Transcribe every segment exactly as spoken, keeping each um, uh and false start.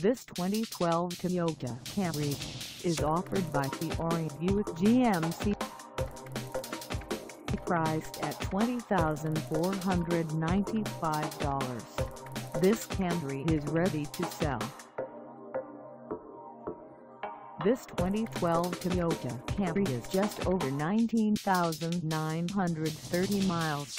This twenty twelve Toyota Camry is offered by Fiore Buick G M C. Priced at twenty thousand four hundred ninety-five dollars, this Camry is ready to sell. This twenty twelve Toyota Camry is just over nineteen thousand nine hundred thirty miles.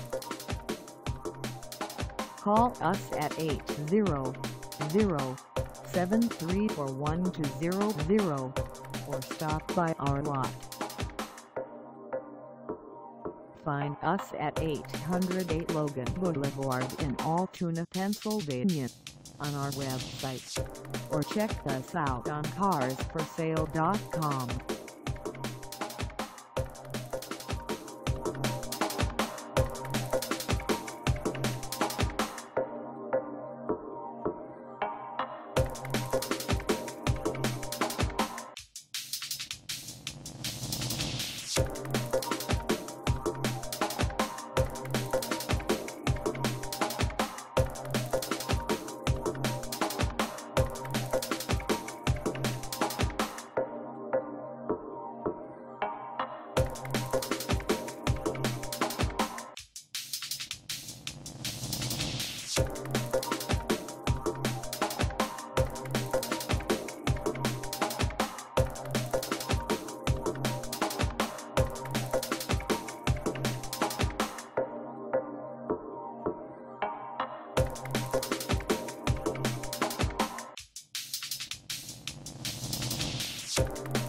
Call us at eight zero zero, seven three four, one two zero zero or stop by our lot. Find us at eight oh eight Logan Blvd in Altoona, Pennsylvania, on our website, or check us out on cars for sale dot com. You